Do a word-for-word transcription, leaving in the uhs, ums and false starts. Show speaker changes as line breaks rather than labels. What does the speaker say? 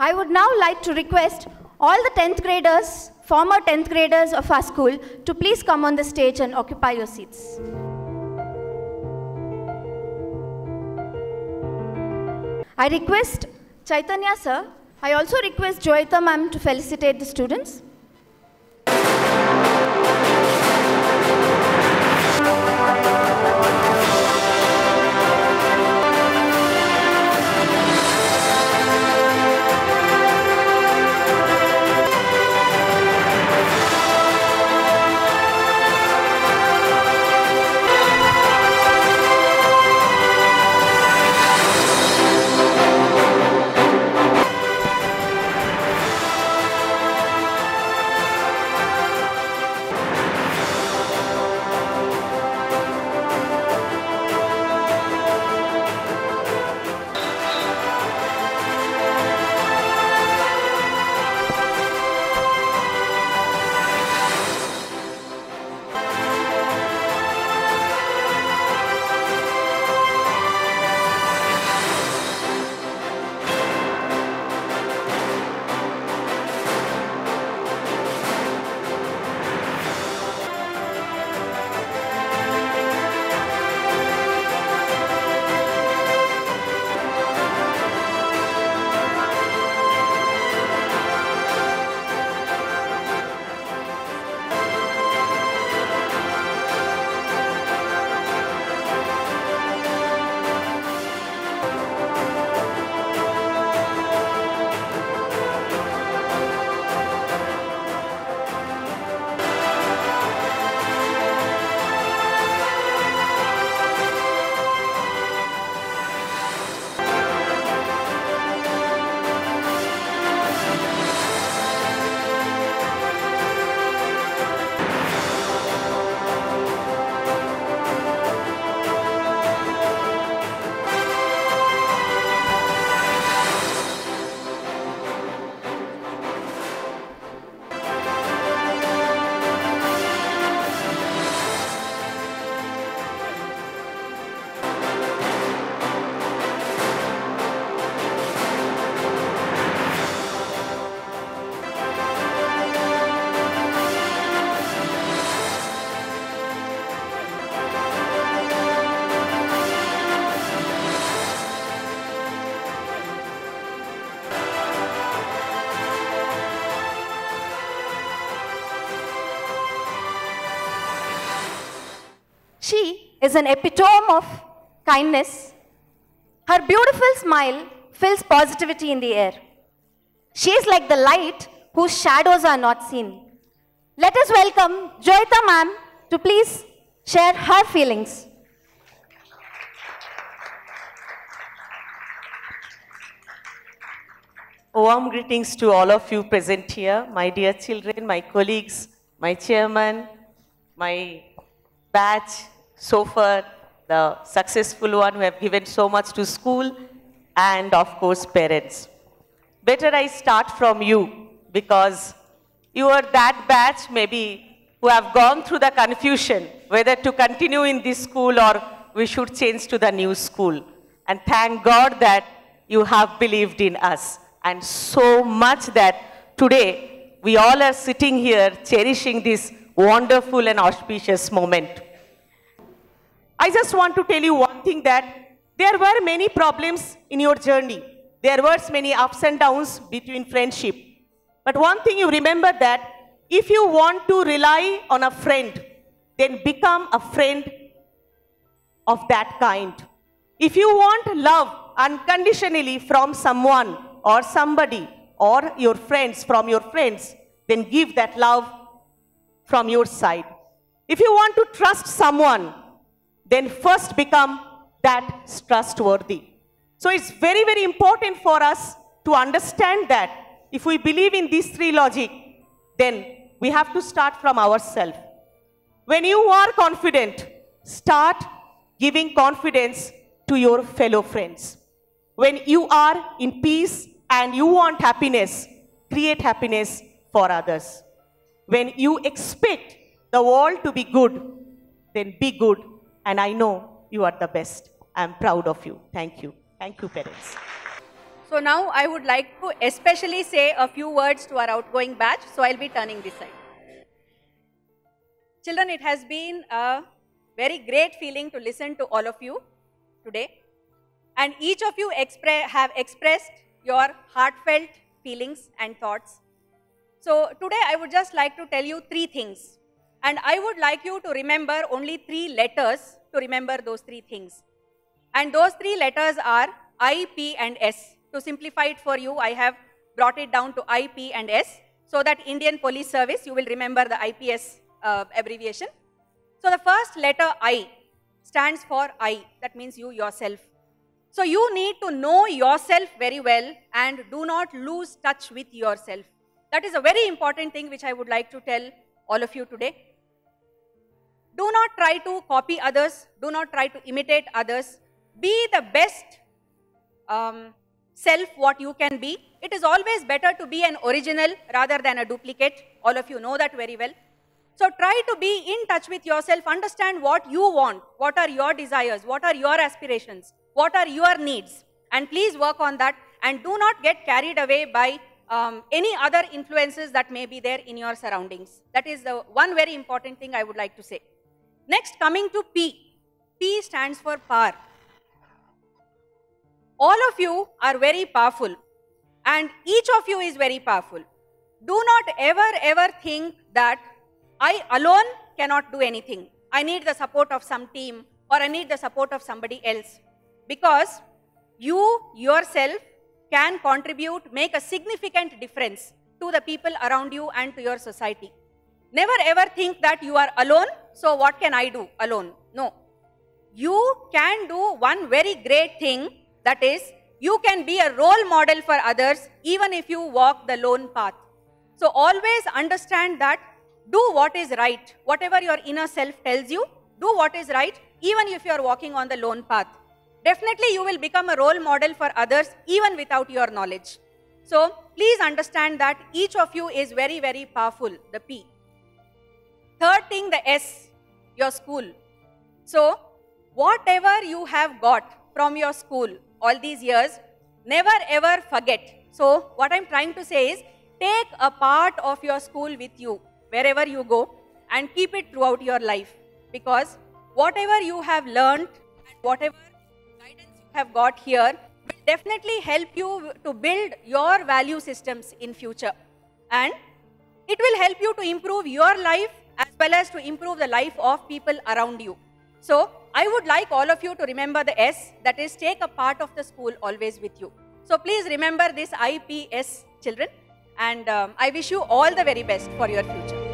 I would now like to request all the tenth graders, former tenth graders of our school, to please come on the stage and occupy your seats. I request Chaitanya sir. I also request Joyita ma'am to felicitate the students. She is an epitome of kindness. Her beautiful smile fills positivity in the air. She is like the light whose shadows are not seen. Let us welcome Joyita ma'am to please share her feelings.
Warm greetings to all of you present here, my dear children, my colleagues, my chairman, my batch, so far the successful one who have given so much to school, and of course parents. Better I start from you, because you are that batch maybe who have gone through the confusion whether to continue in this school or we should change to the new school. And thank God that you have believed in us, and so much that today we all are sitting here cherishing this wonderful and auspicious moment. I just want to tell you one thing, that there were many problems in your journey. There were many ups and downs between friendship. But one thing you remember, that if you want to rely on a friend, then become a friend of that kind. If you want love unconditionally from someone or somebody or your friends, from your friends, then give that love from your side. If you want to trust someone, then first become that trustworthy. So it's very, very important for us to understand that if we believe in these three logic, then we have to start from ourselves. When you are confident, start giving confidence to your fellow friends. When you are in peace and you want happiness, create happiness for others. When you expect the world to be good, then be good. And I know you are the best. I am proud of you. Thank you. Thank you, parents.
So
So now I would like to especially say a few words to our outgoing batch, so I'll be turning this side. Children, it has been a very great feeling to listen to all of you today. And each of you expre- have expressed your heartfelt feelings and thoughts. So today I would just like to tell you three things. And I would like you to remember only three letters to remember those three things. And those three letters are I, P and S. To simplify it for you, I have brought it down to I, P and S. So that Indian Police Service, you will remember the I P S uh, abbreviation. So the first letter I stands for I. That means you yourself. So you need to know yourself very well and do not lose touch with yourself. That is a very important thing which I would like to tell all of you today. Do not try to copy others. Do not try to imitate others. Be the best um, self what you can be. It is always better to be an original rather than a duplicate. All of you know that very well. So try to be in touch with yourself. Understand what you want. What are your desires? What are your aspirations? What are your needs? And please work on that. And do not get carried away by um, any other influences that may be there in your surroundings. That is the one very important thing I would like to say. Next, coming to P. P stands for power. All of you are very powerful. And each of you is very powerful. Do not ever, ever think that I alone cannot do anything. I need the support of some team or I need the support of somebody else. Because you yourself can contribute, make a significant difference to the people around you and to your society. Never ever think that you are alone, so what can I do alone? No. You can do one very great thing, that is, you can be a role model for others even if you walk the lone path. So always understand that do what is right. Whatever your inner self tells you, do what is right even if you are walking on the lone path. Definitely you will become a role model for others even without your knowledge. So please understand that each of you is very, very powerful, the P. Third thing, the S, your school. So whatever you have got from your school all these years, never ever forget. So what I'm trying to say is, take a part of your school with you wherever you go and keep it throughout your life. Because whatever you have learned and whatever guidance you have got here will definitely help you to build your value systems in future. And it will help you to improve your life as well as to improve the life of people around you. So I would like all of you to remember the S, that is, take a part of the school always with you. So please remember this I P S, children, and um, I wish you all the very best for your future.